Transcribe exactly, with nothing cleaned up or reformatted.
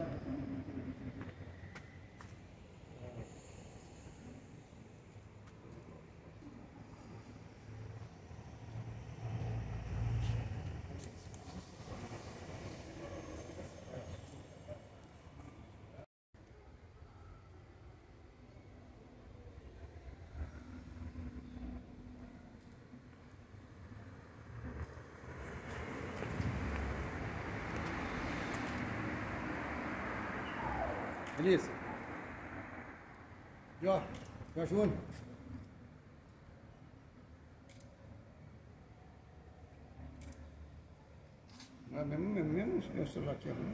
Beleza. E ó, já Júnior. Mesmo, mesmo, mesmo meu celular aqui, ó.